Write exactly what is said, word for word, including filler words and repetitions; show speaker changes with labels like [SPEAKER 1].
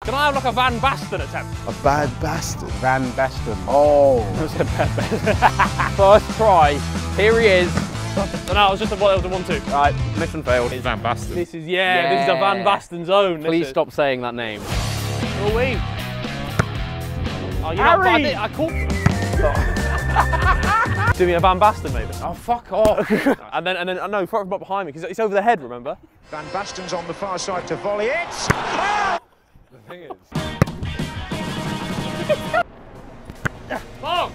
[SPEAKER 1] Can I have like a Van Basten attempt?
[SPEAKER 2] A bad bastard.
[SPEAKER 3] Van Basten.
[SPEAKER 2] Oh.
[SPEAKER 1] First try. Here he is. No, no, it was just a, it was a one two.
[SPEAKER 3] Right, mission failed.
[SPEAKER 4] It's Van Basten.
[SPEAKER 1] This is, yeah,
[SPEAKER 3] Yeah.
[SPEAKER 1] this is a Van Basten zone.
[SPEAKER 3] Please
[SPEAKER 1] this
[SPEAKER 3] stop saying that name.
[SPEAKER 1] Oh, wait. Oh, you're
[SPEAKER 3] Harry!
[SPEAKER 1] not bad. I caught. Do me a Van Basten, maybe.
[SPEAKER 3] Oh, fuck off.
[SPEAKER 1] and then, and then, no, throw it behind me, because it's over the head, remember?
[SPEAKER 5] Van Basten's on the far side to volley it. Oh!
[SPEAKER 1] The thing is. Oh!